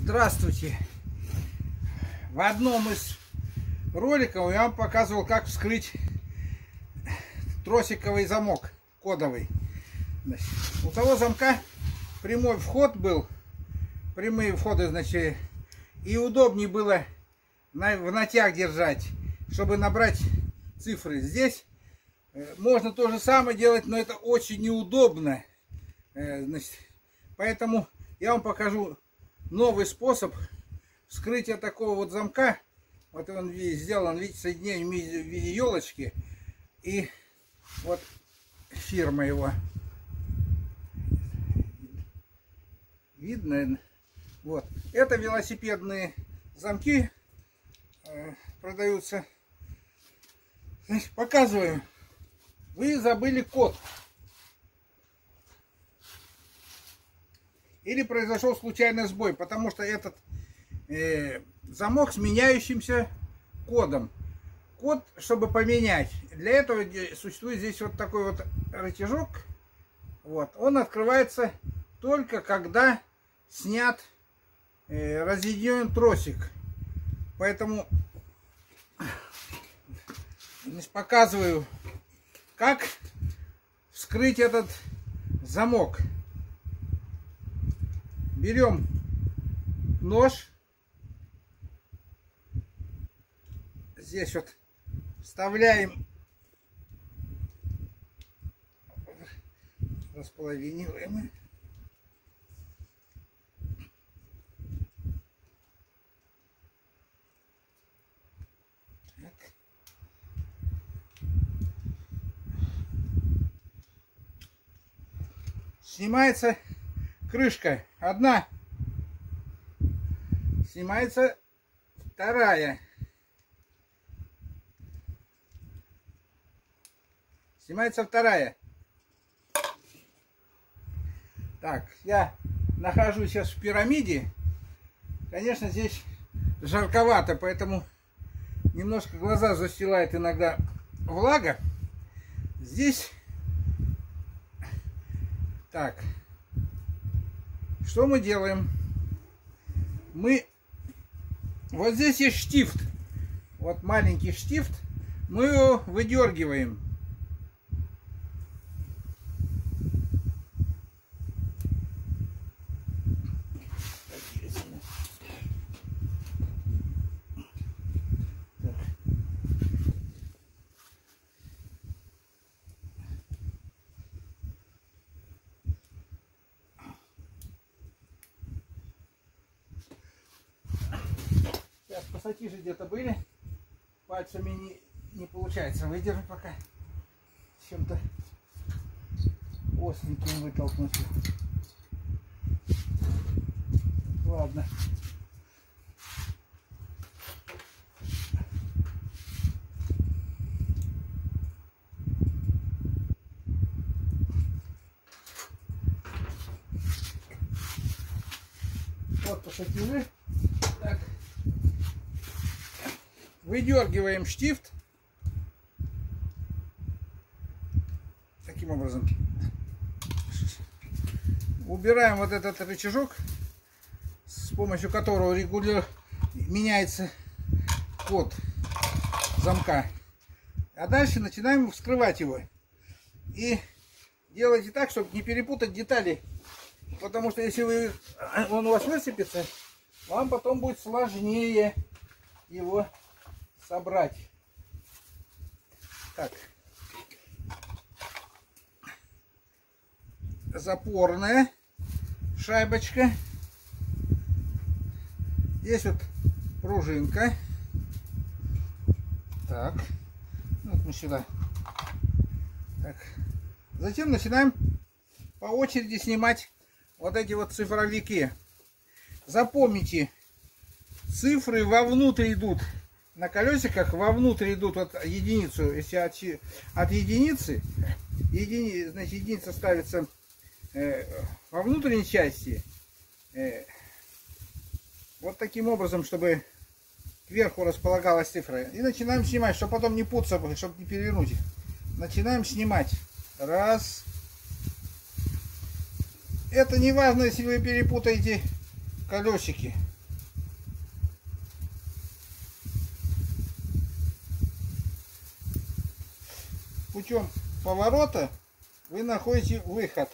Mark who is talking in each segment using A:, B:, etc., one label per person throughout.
A: Здравствуйте! В одном из роликов я вам показывал, как вскрыть тросиковый замок кодовый. Значит, у того замка прямой вход был, прямые входы, значит, и удобнее было в натяг держать, чтобы набрать цифры. Здесь можно то же самое делать, но это очень неудобно. Значит, поэтому я вам покажу новый способ вскрытия такого вот замка. Вот он сделан, видите, соединение в виде елочки. И вот фирма его. Видно? Вот. Это велосипедные замки продаются. Значит, показываю. Вы забыли код. Или произошел случайный сбой, потому что этот замок с меняющимся кодом. Код, чтобы поменять, для этого существует здесь вот такой вот рычажок. Вот. Он открывается только когда снят разъединен тросик. Поэтому показываю, как вскрыть этот замок. Берем нож, здесь вот вставляем, располовиниваем. Так. Снимается крышка одна, снимается вторая, снимается вторая. Так, я нахожусь сейчас в пирамиде. Конечно, здесь жарковато, поэтому немножко глаза застилает иногда влага. Здесь так. Что мы делаем? Вот здесь есть штифт. Вот маленький штифт. Мы его выдергиваем. Пассатижи где-то были, пальцами не получается выдержать пока, чем-то остреньким вытолкнуть. Ладно. Вот пассатижи. Так. Выдергиваем штифт таким образом, убираем вот этот рычажок, с помощью которого меняется код замка, а дальше начинаем вскрывать его. И делайте так, чтобы не перепутать детали, потому что если он у вас высыпется, вам потом будет сложнее его собрать. Так. Запорная шайбочка. Здесь вот пружинка. Так. Вот мы сюда. Так. Затем начинаем по очереди снимать вот эти вот цифровики. Запомните, цифры вовнутрь идут. На колесиках вовнутрь идут вот единицу. Если от единицы, значит, единица ставится во внутренней части. Вот таким образом, чтобы кверху располагалась цифра. И начинаем снимать, чтобы потом не путаться, чтобы не перевернуть. Начинаем снимать. Раз. Это не важно, если вы перепутаете колесики. путем поворота вы находите выход.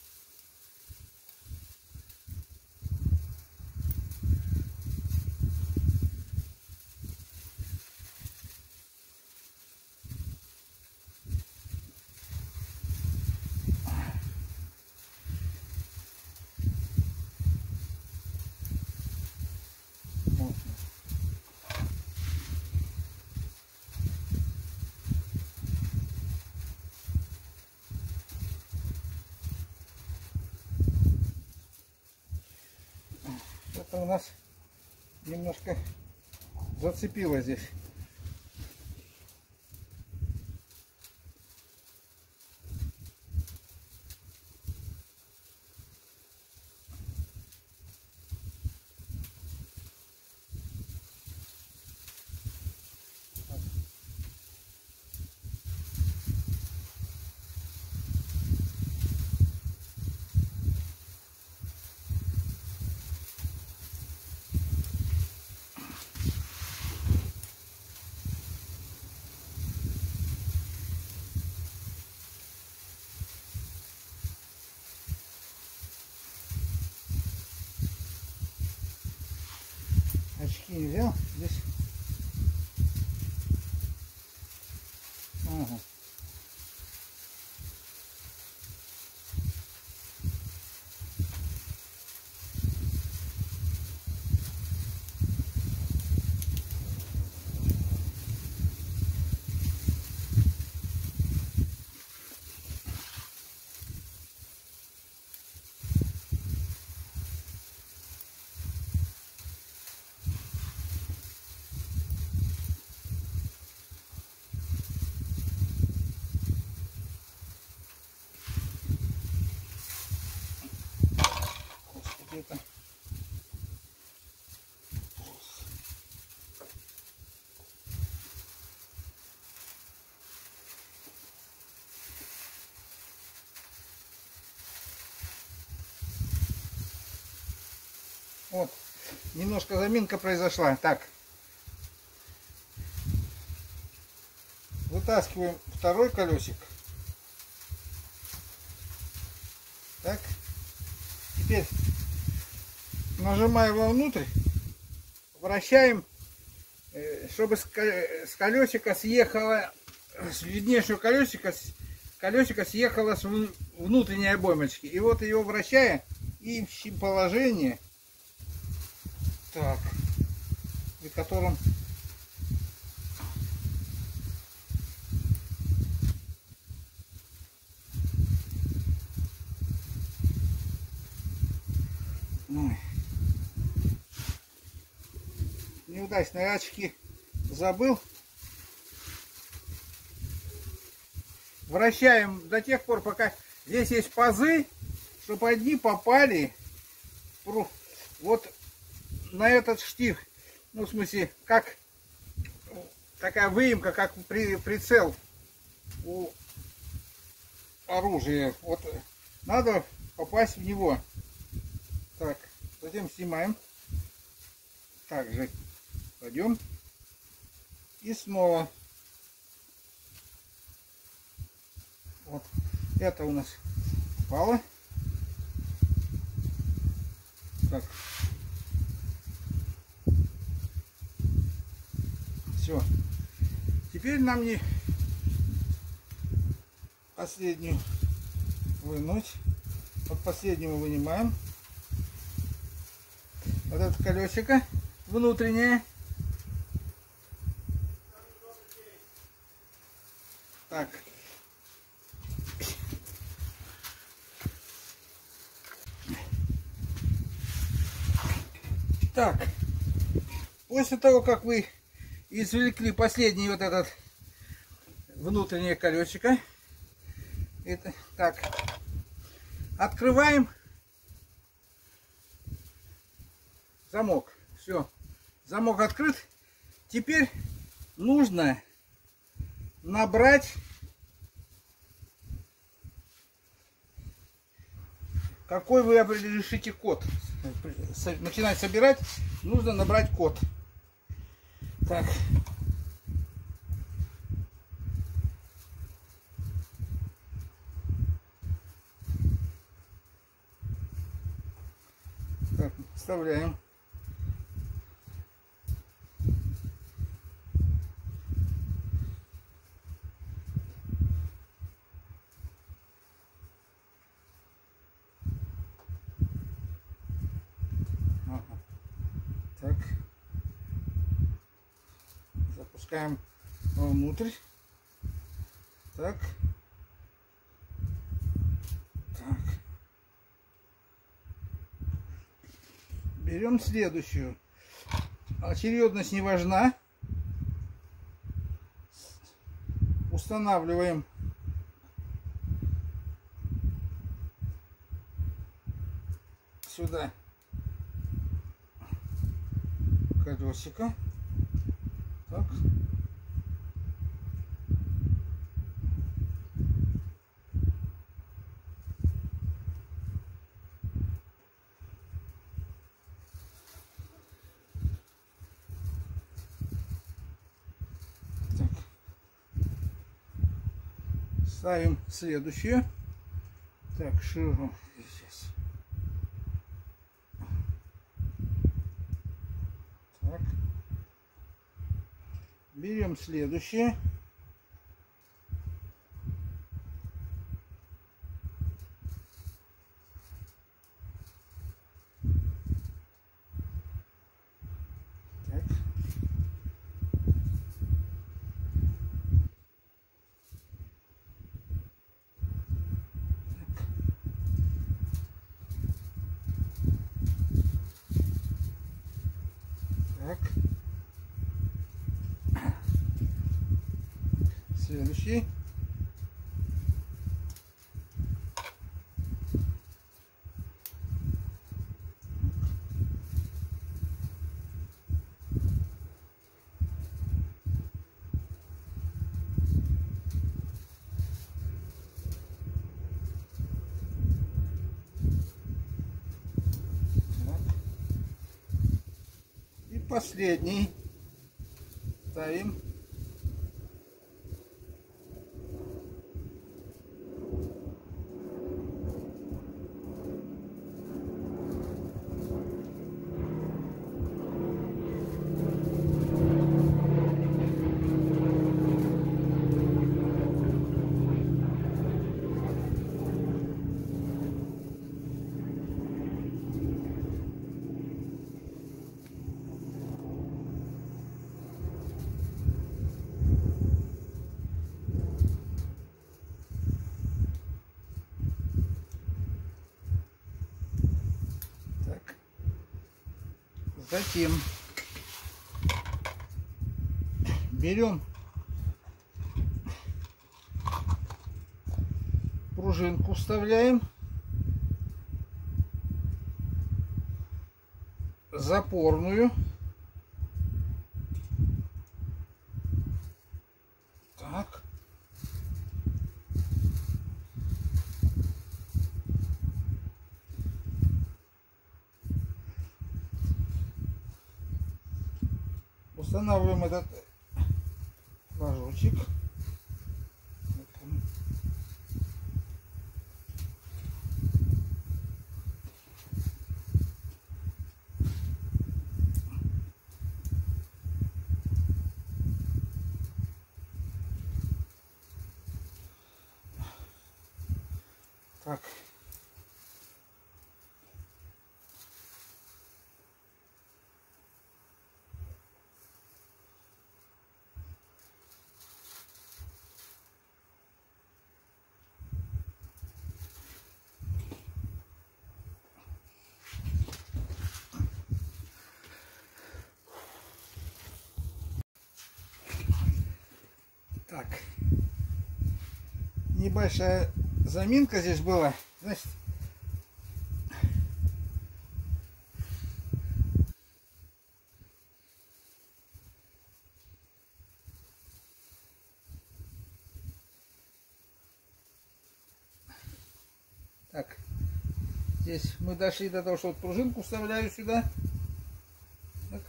A: Это у нас немножко зацепило здесь. Очки не взял здесь. Ага. Это. Вот, немножко заминка произошла. Так, вытаскиваем второй колесик. Так, теперь нажимаем вовнутрь, вращаем, чтобы с колесика съехало, с виднейшего колесика съехало с внутренней обоймочки. И вот ее вращая и в положение, так, при котором неудачные очки забыл. Вращаем до тех пор, пока здесь есть пазы, чтобы одни попали вот на этот штиф. Ну, в смысле, как такая выемка, как прицел у оружия. Вот надо попасть в него. Так, затем снимаем. Также кладем. И снова. Вот это у нас упало. Так. Все. Теперь нам не последнюю вынуть. Вот последнего вынимаем. Вот это колесико внутреннее. Так. Так. После того, как вы извлекли последний вот этот внутреннее колесико, это так, открываем замок. Все, замок открыт. Теперь нужно набрать какой вы решите код. Начинать собирать, нужно набрать код. Так. Вставляем. Ага. Так. Запускаем внутрь. Так. Так. Берем следующую. Очередность не важна. Устанавливаем сюда колесико. Так. Так. Ставим следующее. Так, ширу здесь. Так. Берем следующее. Так. Так. Следующий. Так. И последний. Ставим. Так. Затем берем пружинку, вставляем, запорную. Так. Устанавливаем этот флажочек. Так. Так. Небольшая заминка здесь была. Значит, так, здесь мы дошли до того, что вот пружинку вставляю сюда. Так.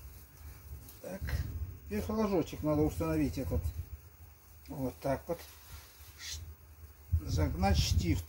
A: Так. И флажочек надо установить этот. Вот так вот. загнать штифт.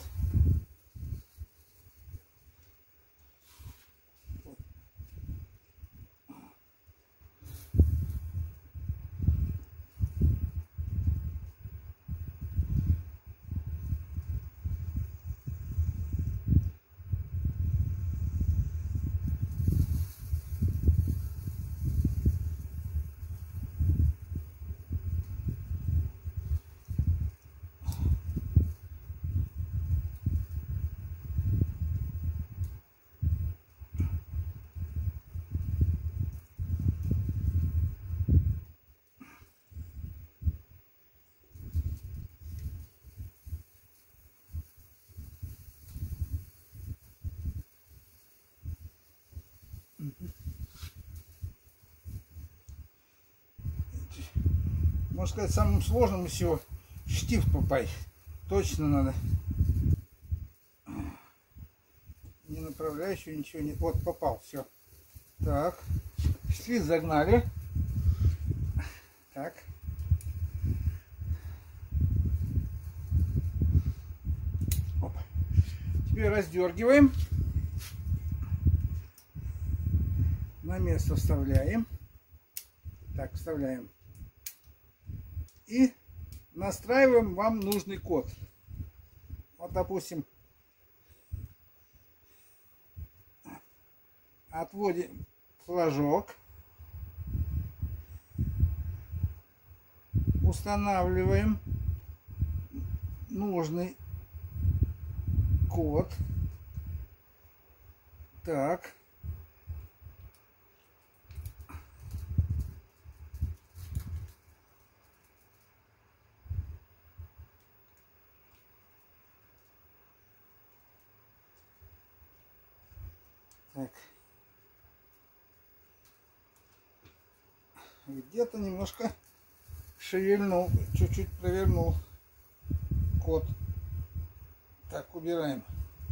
A: Можно сказать, самым сложным из всего штифт попасть. Точно надо. Не направляющего, ничего нет. Вот попал, все. Так. Штифт загнали. Так. Оп. Теперь раздергиваем. На место вставляем. Так, вставляем. И настраиваем вам нужный код. Вот, допустим, отводим флажок, устанавливаем нужный код. Так. Так. Где-то немножко шевельнул, чуть-чуть провернул код. Так, убираем.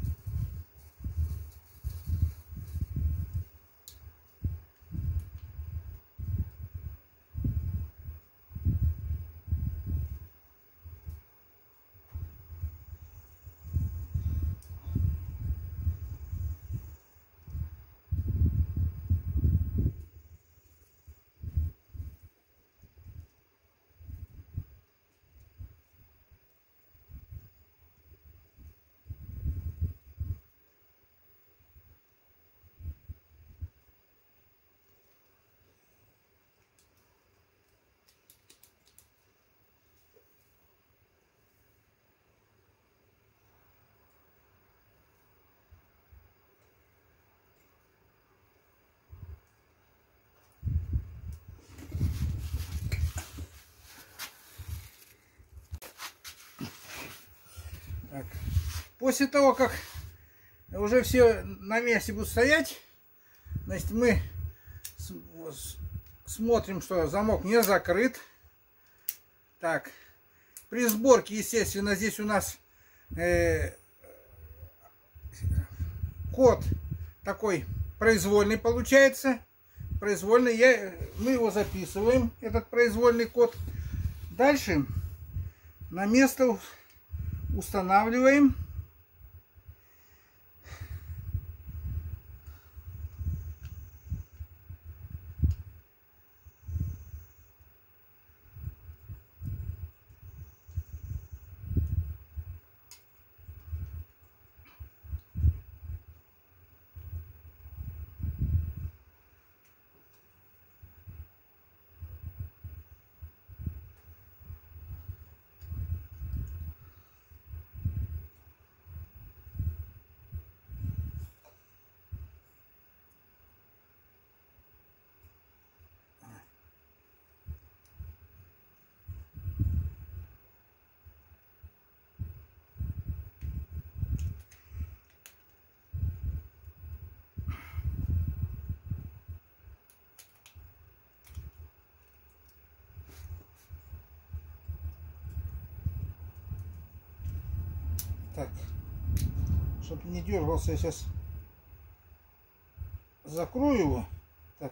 A: Так. После того, как уже все на месте будет стоять, значит, мы смотрим, что замок не закрыт. Так, при сборке, естественно, здесь у нас код такой произвольный получается. Произвольный, мы его записываем, этот произвольный код. Дальше на место устанавливаем. Так, чтобы не дергался, я сейчас закрою его. Так.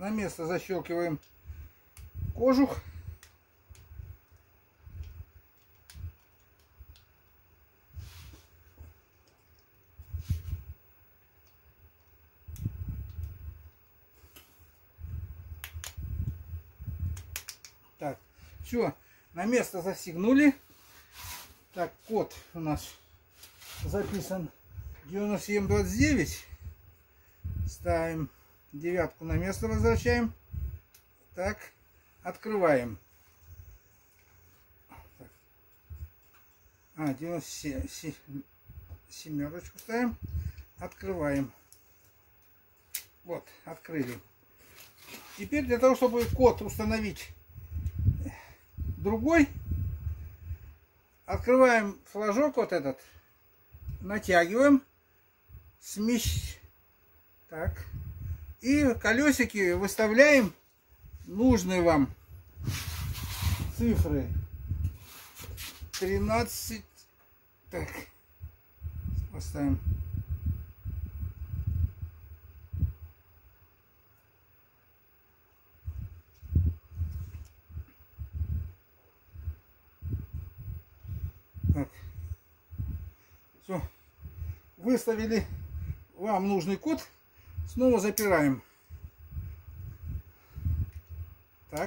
A: на место защелкиваем кожух. Так, все, на место застегнули. Так, код у нас записан 9729. Ставим девятку на место, возвращаем. Так, открываем. Так. 97, семерочку ставим. Открываем. Вот, открыли. Теперь для того, чтобы код установить другой, открываем флажок вот этот, натягиваем, так, и колесики выставляем нужные вам цифры. 13, так, поставим. Так. Все, выставили вам нужный код, снова запираем. Так,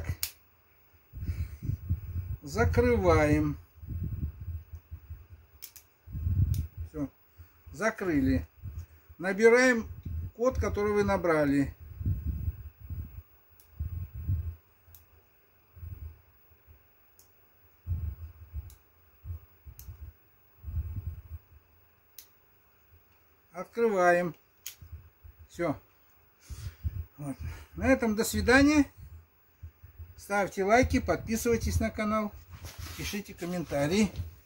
A: закрываем. Все, закрыли. Набираем код, который вы набрали. Открываем. Все. Вот. На этом до свидания. Ставьте лайки, подписывайтесь на канал, пишите комментарии.